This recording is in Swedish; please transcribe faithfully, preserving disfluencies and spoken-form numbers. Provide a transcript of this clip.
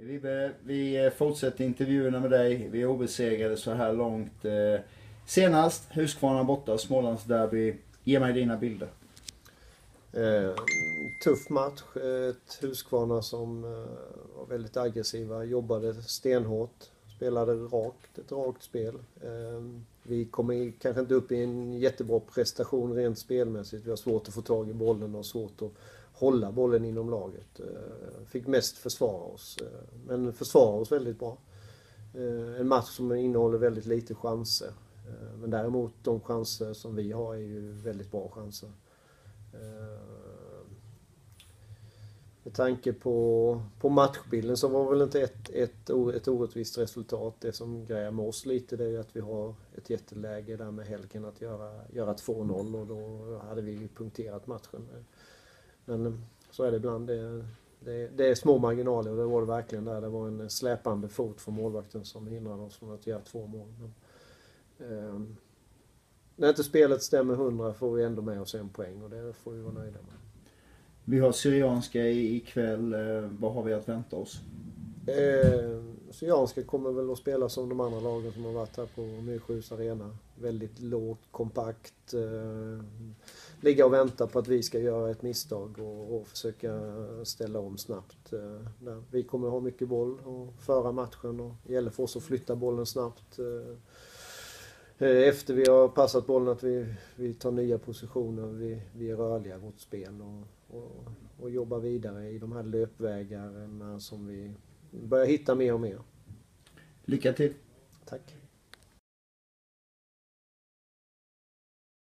Vibbe, vi fortsätter intervjuerna med dig. Vi är obesegrade så här långt. Senast, Huskvarna borta, Smålands derby. Ge mig dina bilder. Eh, tuff match. Ett Huskvarna som eh, var väldigt aggressiva, jobbade stenhårt, spelade rakt, ett rakt spel. Eh, vi kommer kanske inte upp i en jättebra prestation rent spelmässigt. Vi har svårt att få tag i bollen och svårt att hålla bollen inom laget. Eh, fick mest försvara oss, eh, men försvara oss väldigt bra. Eh, en match som innehåller väldigt lite chanser. Eh, men däremot de chanser som vi har är ju väldigt bra chanser. Med tanke på, på matchbilden så var väl inte ett, ett, ett orättvist resultat. Det som grejer med oss lite, det är att vi har ett jätteläge där med Helgen att göra, göra två noll, och då hade vi punkterat matchen. Men så är det ibland. Det, det, det är små marginaler, och det var det verkligen där. Det var en släpande fot från målvakten som hindrade oss från att göra två mål. Men, eh, när inte spelet stämmer hundra får vi ändå med oss en poäng, och det får vi vara nöjda med. Vi har Syrianska ikväll. Vad har vi att vänta oss? Eh, Syrianska kommer väl att spela som de andra lagen som har varit här på Myrsjös arena. Väldigt lågt, kompakt. Eh, ligga och vänta på att vi ska göra ett misstag och, och försöka ställa om snabbt. Eh, där. Vi kommer ha mycket boll och föra matchen, och det gäller för oss att flytta bollen snabbt. Eh, Efter vi har passat bollen att vi, vi tar nya positioner, vi, vi är rörliga i vårt spel och, och, och jobbar vidare i de här löpvägarna som vi börjar hitta mer och mer. Lycka till! Tack!